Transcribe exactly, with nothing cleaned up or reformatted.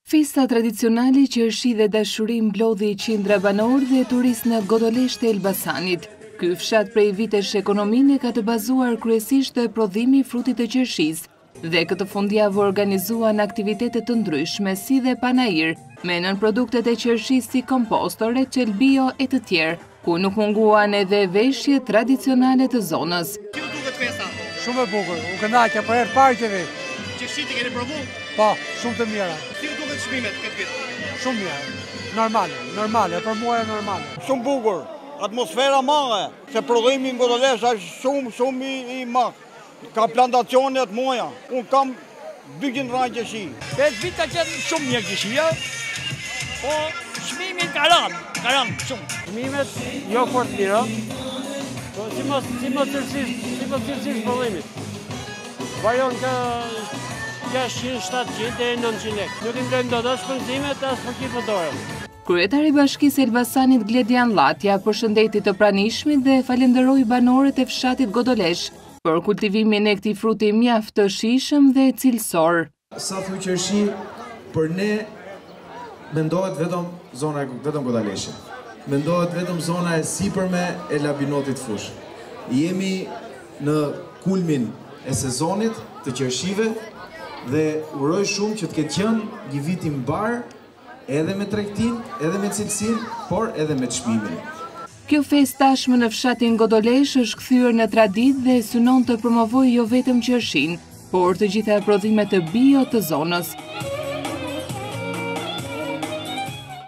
Festa tradicionale qershi dhe dashuri mblodhi qindra banor dhe turist në Godoleshë të Elbasanit. Ky fshat prej vitesh ekonominë ka të bazuar kryesisht të prodhimi i frutit të qershisë dhe këtë fundjavë organizuan aktivitete të ndryshme si dhe panair me nën produktet e qershisë si kompostore, qelbio e të tjerë, ku nuk munguan edhe veshje tradicionale të zonës. Si u duket festa? Shumë e bukur, u kënaqja për herë parë që vi. Qershitë keni provu? Po, shumë të mira. Si u duket çmimet këtë vit? Shumë mirë. Normale, normale, për mua e normale. Shumë bukur, atmosfera madhe, se prodhimi në Godoleshë është shumë, shumë i, i madh. Ka plantacione të moja. Unë kam dyqind rraj qershi. Këtë vit ka qenë shumë mirë qershia, po çmimi ka rënë, ka rënë shumë. Çmimet jo fort mira, po si mos si mos tërësisht, si mos tërësisht prodhimit. Vajon ka gjashtëqind, shtatëqind deri në nëntëqind lekë. Nuk i mblojmë dot as shpenzimet as fuqi fotore. Kryetari i Bashkisë Elbasanit Gledian Llatja përshëndeti të pranishmit dhe falenderoi banorët e fshatit Godoleshë për kultivimin e këtij fruti mjaft të shijshëm dhe cilësor. Sa thuj qershi, për ne mendohet vetëm zona vetëm Godoleshë. Mendohet vetëm zona e sipërme e Labinotit Fush. Jemi në kulmin e sezonit të qershive dhe uroj shumë që të ketë qenë një vit i mbar edhe me tregtin, edhe me cilësinë, por edhe me çmimin. Kjo festë tashmë në fshatin Godoleshë është kthyer në traditë dhe synon të promovojë jo vetëm qershinë, por të gjitha prodhimet të bio të zonës.